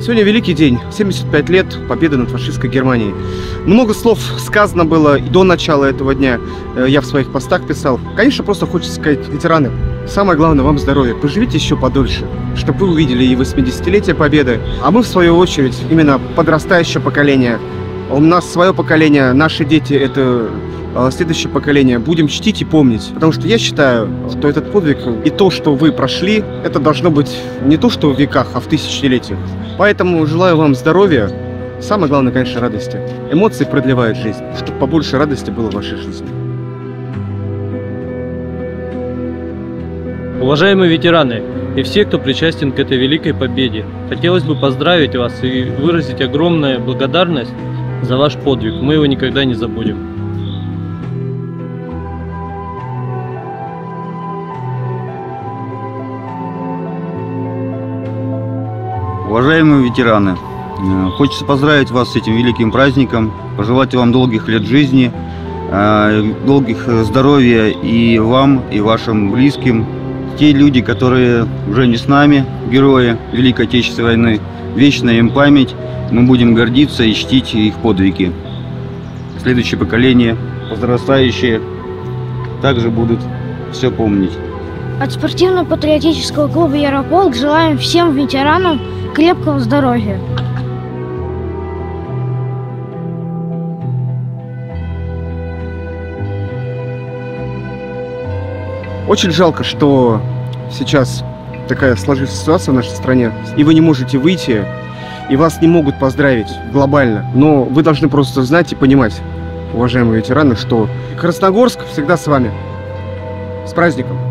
Сегодня великий день, 75 лет победы над фашистской Германией. Много слов сказано было до начала этого дня, я в своих постах писал. Конечно, просто хочется сказать, ветераны, самое главное вам здоровья, поживите еще подольше, чтобы вы увидели и 80-летие победы, а мы в свою очередь, именно подрастающее поколение, у нас свое поколение, наши дети, это следующее поколение, будем чтить и помнить. Потому что я считаю, что этот подвиг и то, что вы прошли, это должно быть не то, что в веках, а в тысячелетиях. Поэтому желаю вам здоровья, самое главное, конечно, радости. Эмоции продлевают жизнь, чтобы побольше радости было в вашей жизни. Уважаемые ветераны и все, кто причастен к этой великой победе, хотелось бы поздравить вас и выразить огромную благодарность за ваш подвиг. Мы его никогда не забудем. Уважаемые ветераны, хочется поздравить вас с этим великим праздником, пожелать вам долгих лет жизни, долгих здоровья и вам, и вашим близким. Те люди, которые уже не с нами, герои Великой Отечественной войны, вечная им память, мы будем гордиться и чтить их подвиги. Следующее поколение, возрастающие, также будут все помнить. От спортивно-патриотического клуба «Ярополк» желаем всем ветеранам крепкого здоровья. Очень жалко, что сейчас такая сложившаяся ситуация в нашей стране, и вы не можете выйти, и вас не могут поздравить глобально. Но вы должны просто знать и понимать, уважаемые ветераны, что Красногорск всегда с вами. С праздником!